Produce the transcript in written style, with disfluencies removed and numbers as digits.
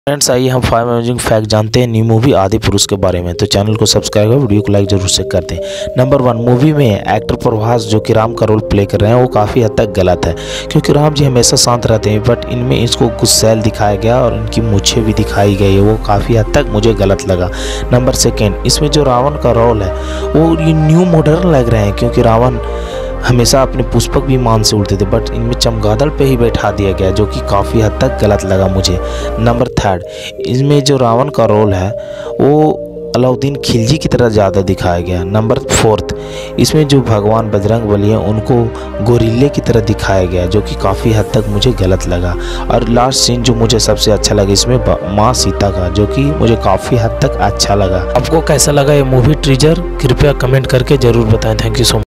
Friends, आइए हम 5 amazing fact जानते हैं न्यू मूवी आदिपुरुष के बारे में। तो चैनल को सब्सक्राइब और वीडियो को लाइक जरूर से कर दें। नंबर 1, मूवी में एक्टर प्रभास जो कि राम का रोल प्ले कर रहे हैं वो काफ़ी हद तक गलत है, क्योंकि राम जी हमेशा शांत रहते हैं, बट इनमें इसको गुस्सैल दिखाया गया और इनकी मूछें भी दिखाई गई है, वो काफ़ी हद तक मुझे गलत लगा। नंबर 2, इसमें जो रावण का रोल है वो ये न्यू मॉडर्न लग रहे हैं, क्योंकि रावण हमेशा अपने पुष्पक विमान से उड़ते थे, बट इनमें चमगादड़ पे ही बैठा दिया गया, जो कि काफ़ी हद तक गलत लगा मुझे। नंबर 3, इसमें जो रावण का रोल है वो अलाउद्दीन खिलजी की तरह ज़्यादा दिखाया गया। नंबर 4, इसमें जो भगवान बजरंगबली हैं उनको गोरिल्ले की तरह दिखाया गया, जो कि काफ़ी हद तक मुझे गलत लगा। और लास्ट सीन जो मुझे सबसे अच्छा लगा इसमें माँ सीता का, जो कि मुझे काफ़ी हद तक अच्छा लगा। आपको कैसा लगा ये मूवी टीजर, कृपया कमेंट करके ज़रूर बताएं। Thank you so much.